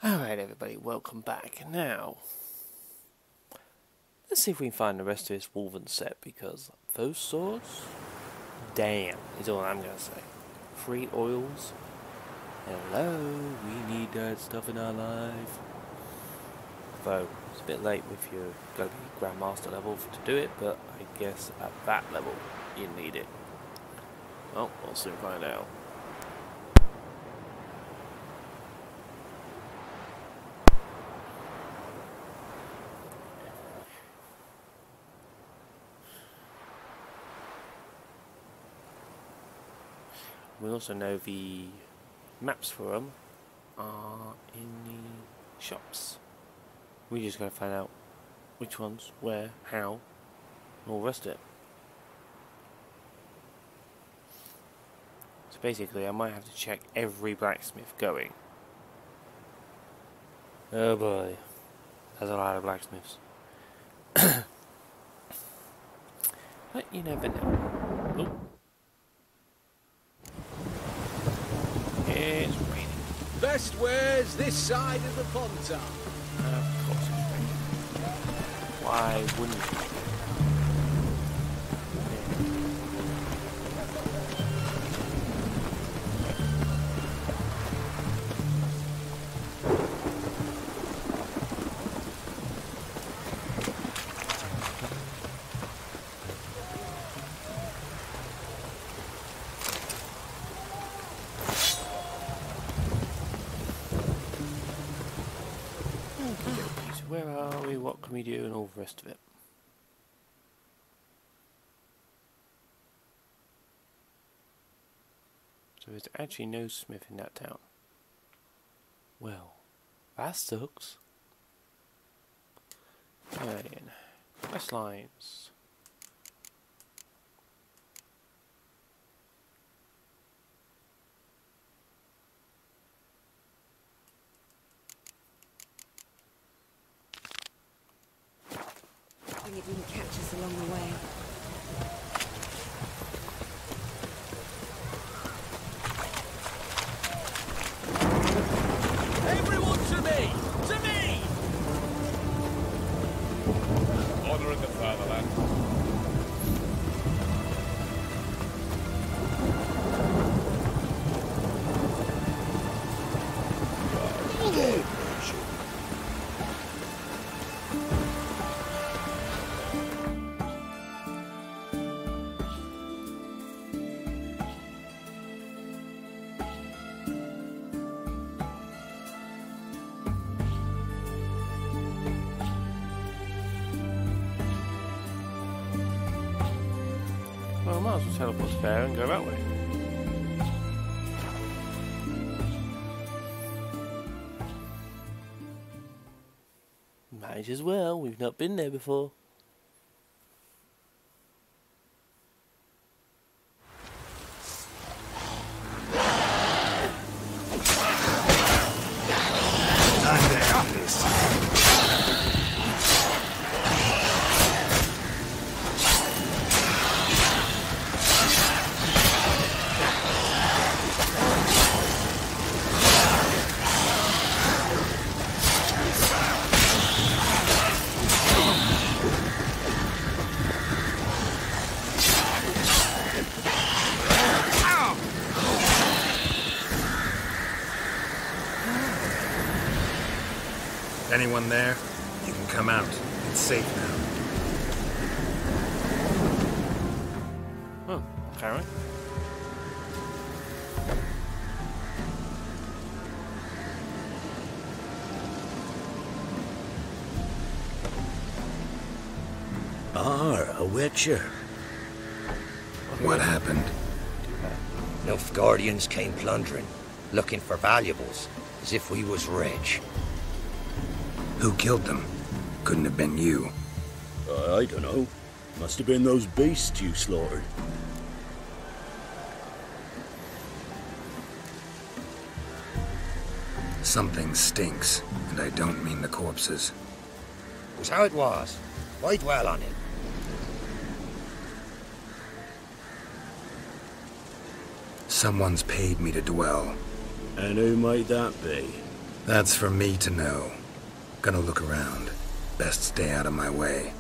Alright everybody, welcome back. Now, let's see if we can find the rest of this Wolven set, because those swords, damn, is all I'm going to say. 3 oils, hello, we need that stuff in our life. Though, it's a bit late if you're going to be Grandmaster level to do it, but I guess at that level, you need it. Well, we'll soon find out. We also know the maps for them are in the shops. We just gotta find out which ones, where, how, and all the rest of it. So basically I might have to check every blacksmith going. Oh boy, there's a lot of blacksmiths. But you never know. Oh. It's raining. Best wares this side of the Pontar. Of course it's raining. Why wouldn't it? Where are we? What can we do? And all the rest of it. So there's actually no smith in that town. Well, that sucks. Right, quest lines. You didn't catch us along the way. Everyone to me! To me! Order in the fatherland. Well, I might as well teleport to there and go that way. Might as well, we've not been there before. Anyone there? You can come out. It's safe now. Oh, okay. A witcher. What happened? Nilfgaardians came plundering, looking for valuables, as if we was rich. Who killed them? Couldn't have been you. I don't know. Must have been those beasts you slaughtered. Something stinks, and I don't mean the corpses. It was how it was. Why dwell on it? Someone's paid me to dwell. And who might that be? That's for me to know. Gonna look around. Best stay out of my way.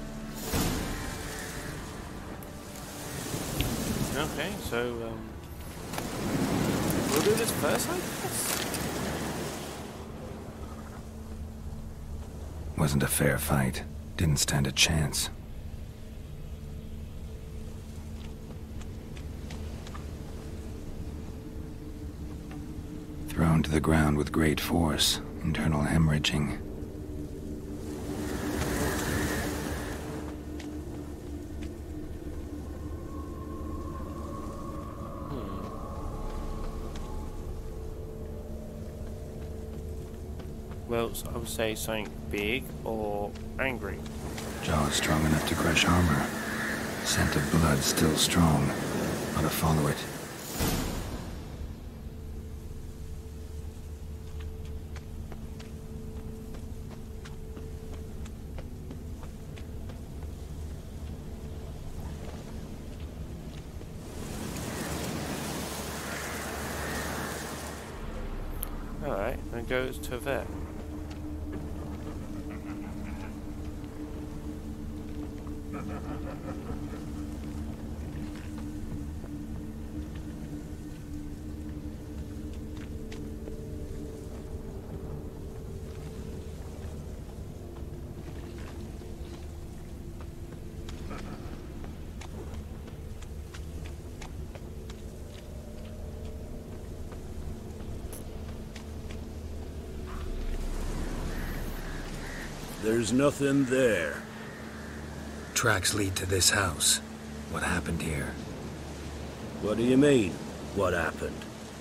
Okay, so, we'll do this first, I guess? Wasn't a fair fight. Didn't stand a chance. Thrown to the ground with great force. Internal hemorrhaging. Well, I would say something big or angry. Jaws strong enough to crush armor. Scent of blood still strong. Ought to follow it. Alright, then goes to there. There's nothing there. Tracks lead to this house. What happened here? What do you mean? What happened?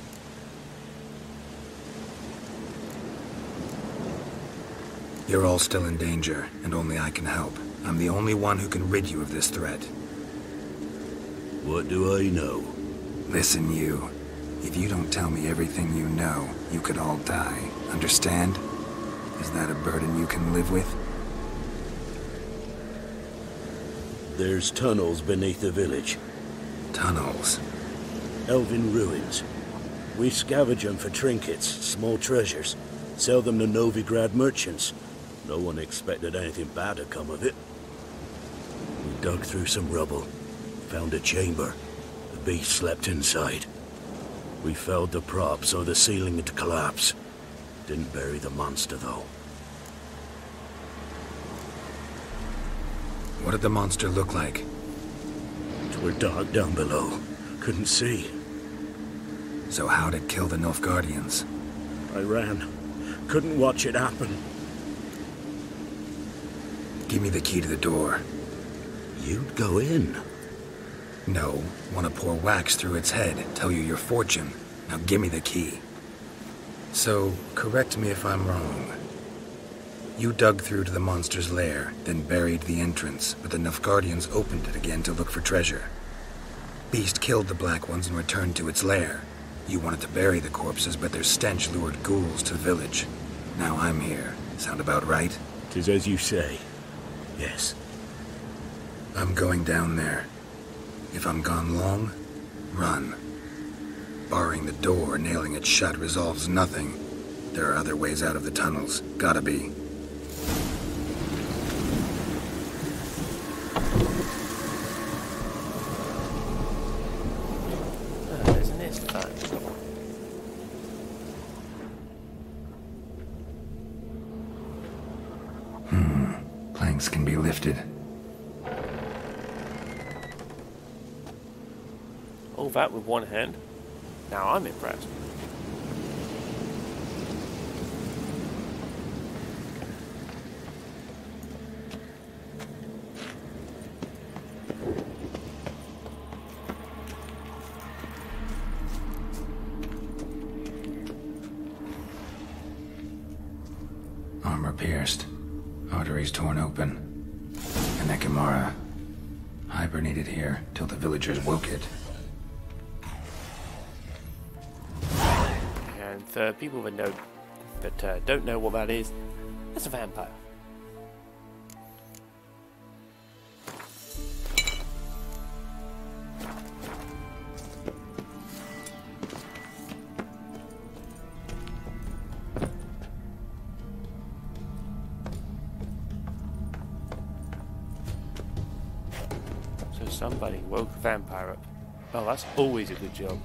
You're all still in danger, and only I can help. I'm the only one who can rid you of this threat. What do I know? Listen, you. If you don't tell me everything you know, you could all die. Understand? Is that a burden you can live with? There's tunnels beneath the village. Tunnels. Elven ruins. We scavenge them for trinkets, small treasures. Sell them to Novigrad merchants. No one expected anything bad to come of it. We dug through some rubble. Found a chamber. The beast slept inside. We felled the prop so the ceiling had collapsed. Didn't bury the monster, though. What did the monster look like? Twere dark down below. Couldn't see. So how'd it kill the Nilfgaardians? I ran. Couldn't watch it happen. Give me the key to the door. You'd go in. No. Want to pour wax through its head, tell you your fortune. Now give me the key. So, correct me if I'm wrong. You dug through to the monster's lair, then buried the entrance, but the Nilfgaardians opened it again to look for treasure. Beast killed the Black Ones and returned to its lair. You wanted to bury the corpses, but their stench lured ghouls to the village. Now I'm here. Sound about right? 'Tis as you say. Yes. I'm going down there. If I'm gone long, run. Barring the door, nailing it shut resolves nothing. There are other ways out of the tunnels. Gotta be. Isn't this fun? Planks can be lifted. All that with one hand? Now I'm impressed. Armor pierced. Arteries torn open. An Ekimara. Hibernated here till the villagers woke it. And for people that don't know what that is, that's a vampire. Somebody woke a vampire up. Oh, that's always a good job.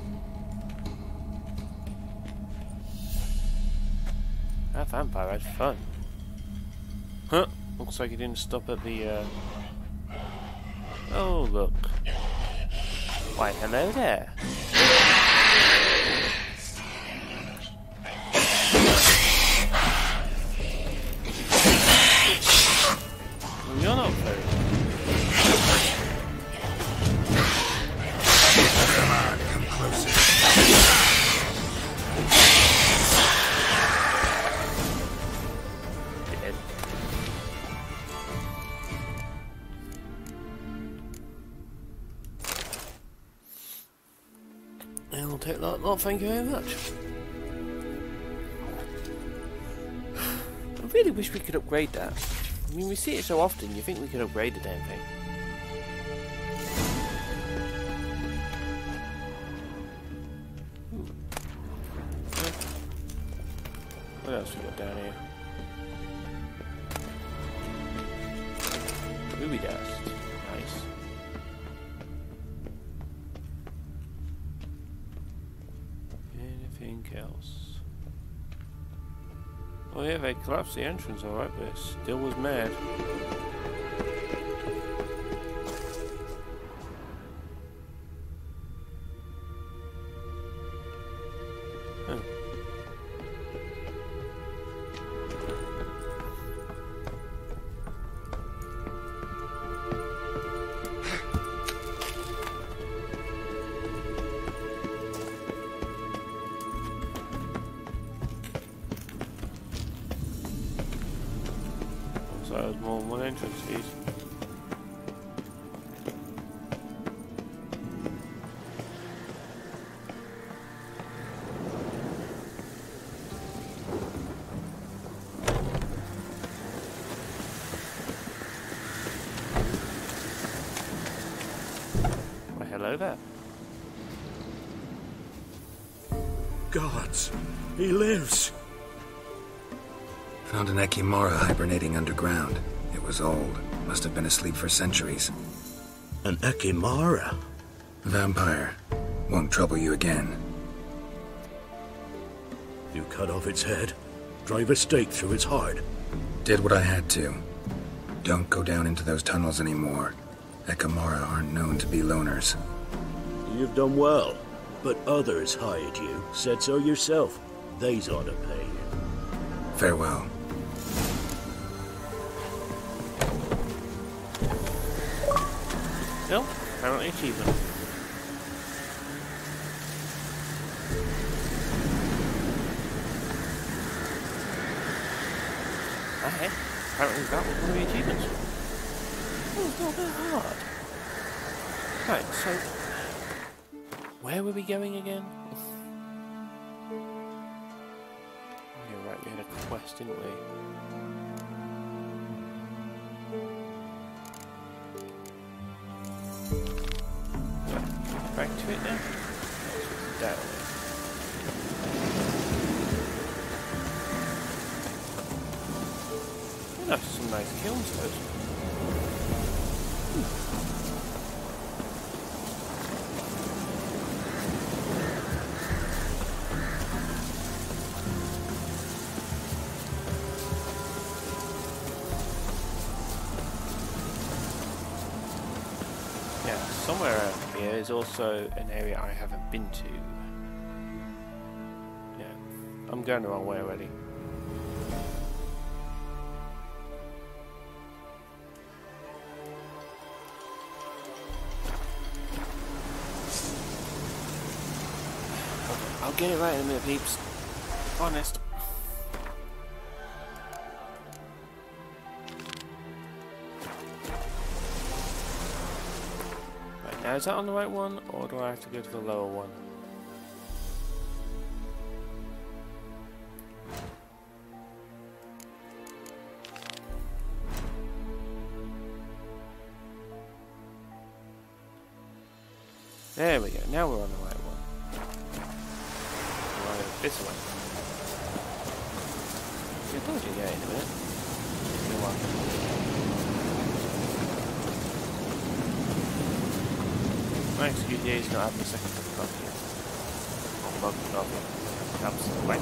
That vampire had fun. Huh? Looks like he didn't stop at the, Oh, look. Why, hello there. You're not very. Come on, come closer. Dead. I'll take that. Not thank you very much. I really wish we could upgrade that. I mean, we see it so often, you think we could upgrade the damn thing. What else we got down here? Ruby dust. Nice. Anything else? Oh yeah, they collapsed the entrance alright, but it still was mad. Huh. So there's more than one entrance to these. Well, hello there. Gods, he lives. Found an Ekimara hibernating underground. It was old. Must have been asleep for centuries. An Ekimara? Vampire. Won't trouble you again. You cut off its head, drive a stake through its heart. Did what I had to. Don't go down into those tunnels anymore. Ekimara aren't known to be loners. You've done well, but others hired you. Said so yourself. They's ought to pay you. Farewell. No, apparently achievement. Okay, apparently that was one of the achievements. Oh, it's not that hard. Right, so where were we going again? Yeah, right, we had a quest, didn't we? Back to it now? That way. Oh, that's some nice kilns, those. Yeah, somewhere around here is also an area I haven't been to. Yeah, I'm going the wrong way already. I'll get it right in a minute, peeps. Honest. Right, now is that on the right one, or do I have to go to the lower one? There we go, now we're on the right one. This way. Yeah, I told you, yeah, in a minute. Come on. My excuse here is not having a second cup of coffee. Or mug of coffee. Cups of white.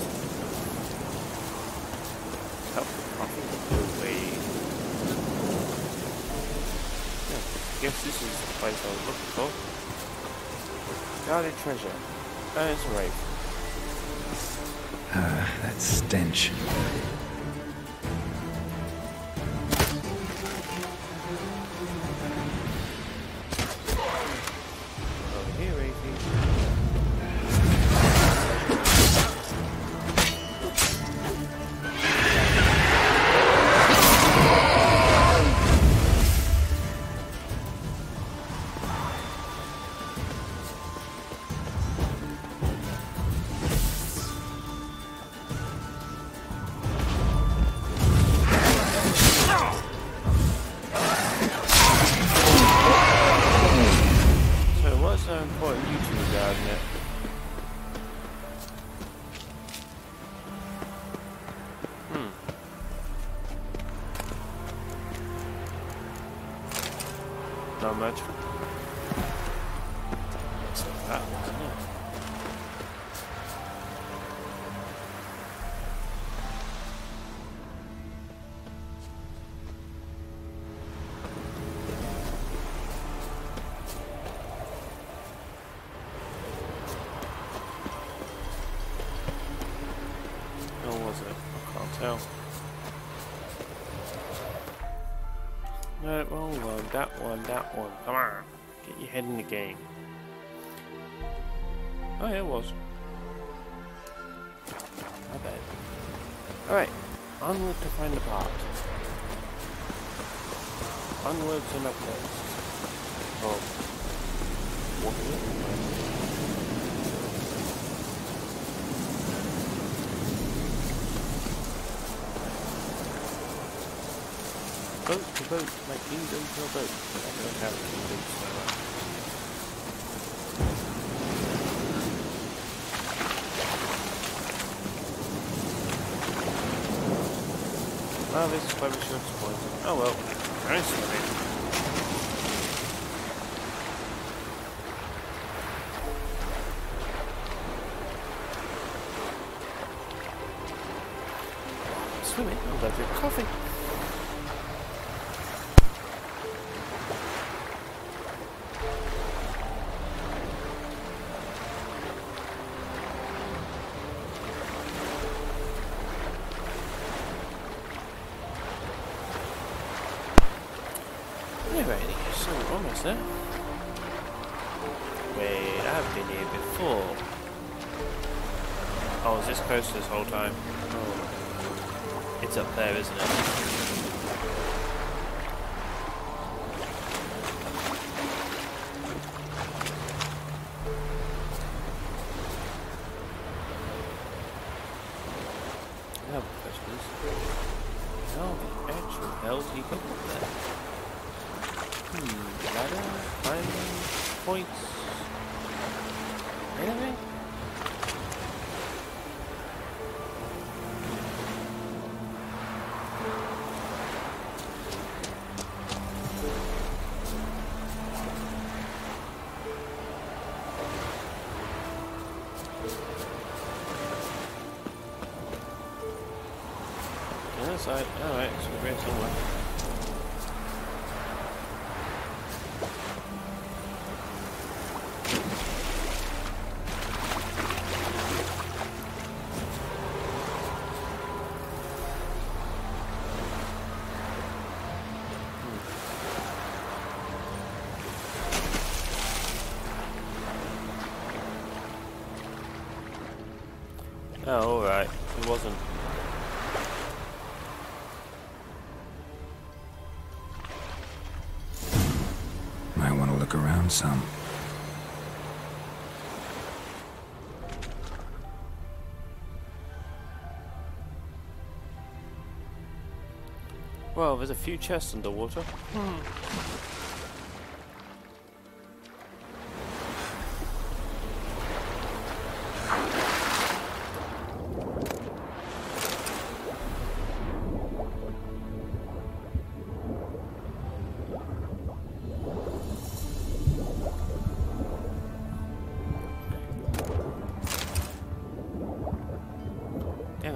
Cup of coffee? No way. Yeah, I guess this is the place I was looking for. Guarded treasure. That's right. That stench. Over here, Rafi. Not much. So that wasn't it. Or was it? I can't tell. No, wrong one, that one, that one. Come on, get your head in the game. Oh yeah, it was. My bad. Alright, onward to find the part. Onwards and upwards. Oh. What boat to boat, my kingdom to a boat. I don't have a kingdom, so oh, this is why we should have spoiled it. Oh well, I'm swimming. Swimming, I'll go drink coffee. Alrighty, so we're almost there. Wait, I've been here before. Oh, is this close this whole time? Oh. It's up there, isn't it? Now the question is, how the actual hell do you get up there? Ladder, climbing, points, anything? Yes, alright, so we're going somewhere. Oh, alright. It wasn't. Might want to look around some. Well, there's a few chests underwater.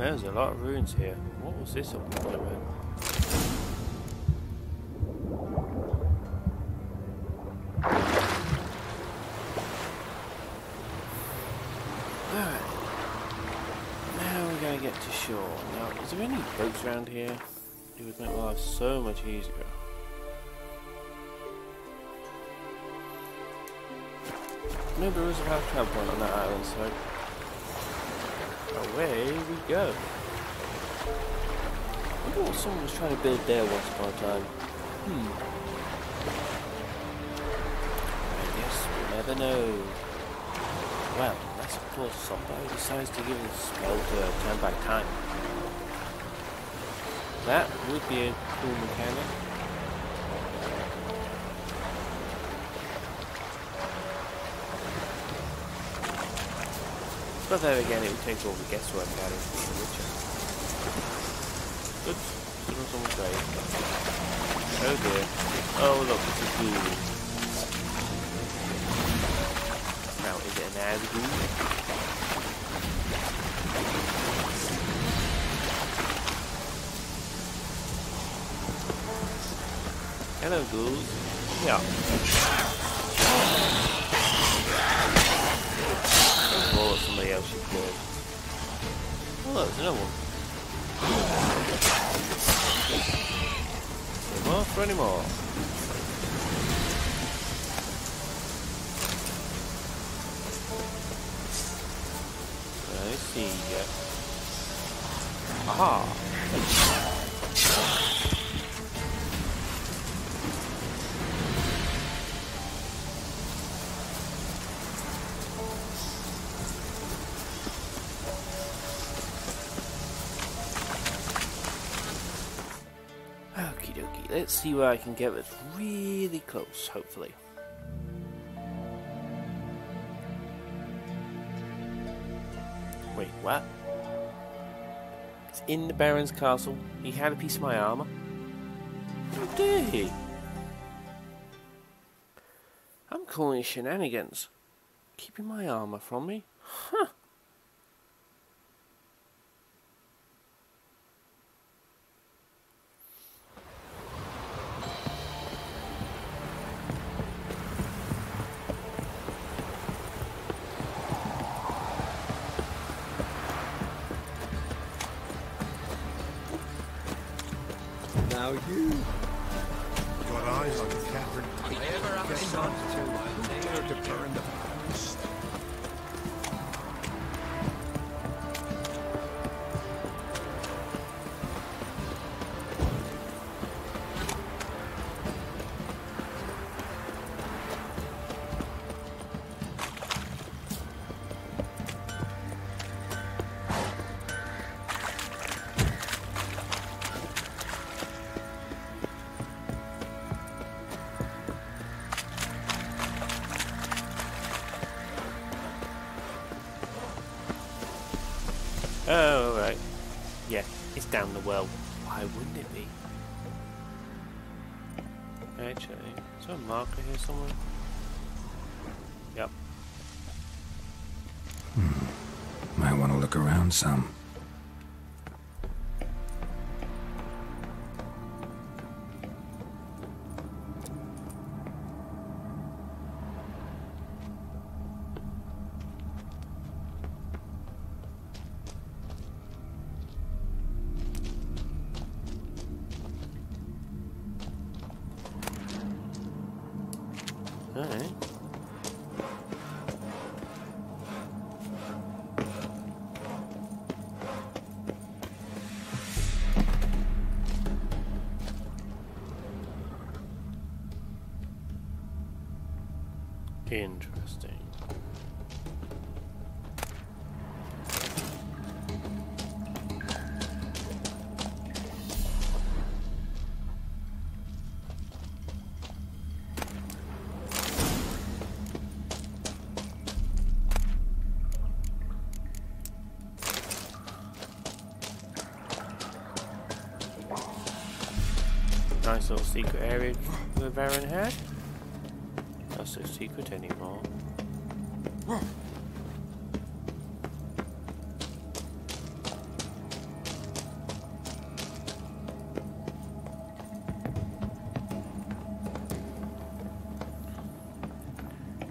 There's a lot of ruins here. What was this all about? Alright. Now we're going to get to shore. Now, is there any boats around here? It would make my life so much easier. No, there is a half travel point on that island, so away we go. I wonder what someone was trying to build there once upon a time. I guess we'll never know. Well, unless of course somebody decides to give us a spell to turn back time. That would be a cool mechanic. But then again, it would take all the guesswork out of being a witcher. Oops, still on someone's grave. Oh dear. Oh look, it's a ghoul. Now, is it an Nazgul? Hello, ghouls. Yeah. Roll at somebody else you killed. Oh look, there's another one. Any more for any more? I see ya. Aha! Okie dokie, let's see where I can get this really close, hopefully. Wait, what? It's in the Baron's castle. He had a piece of my armor. How dare he? I'm calling it shenanigans. Keeping my armor from me? Huh. Now you. Got eyes like a Catherine. I ever have Guess to not. dare to burn the past. Oh, alright. Yeah, it's down the well. Why wouldn't it be? Actually, is there a marker here somewhere? Yep. Might want to look around some. Alright. Interesting. Nice little secret area the Baron had. Not so secret anymore.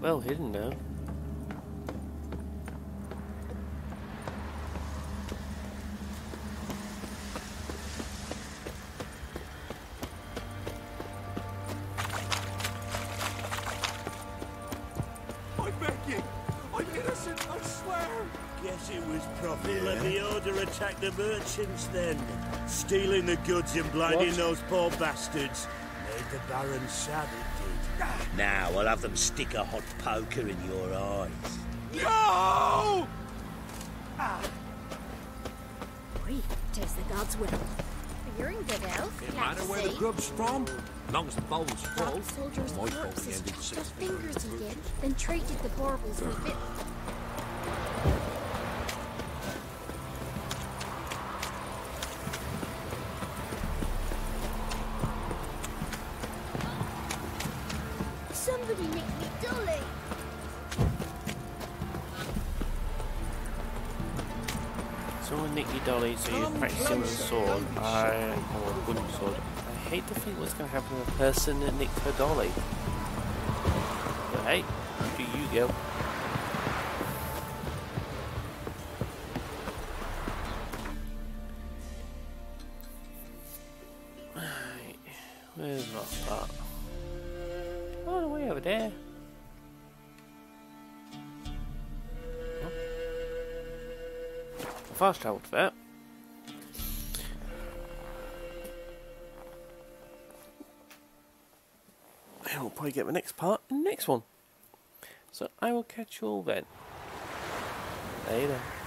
well hidden though. I beg you! I'm innocent, I swear! Guess it was Prophet let the Order attack the merchants then. Stealing the goods and blinding those poor bastards. Made the Baron sad, it did. Now I'll have them stick a hot poker in your eyes. No! Oi, 'tis the God's will. You're in good health. No glad matter to where the see. grub's from, as long as the bowl's full. Black soldiers' my corpses ended chopped off 6 fingers he did, then treated the baubles with it. Somebody nicked me dolly. Someone nicked your dolly, so you're practicing with a sword. Or a wooden sword. I hate to think what's going to happen to a person that nicked her dolly. But hey, do you go. Right, where's that part? Oh, the way over there. Fast travelled for that. And we'll probably get the next part in the next one. So I will catch you all then. Later.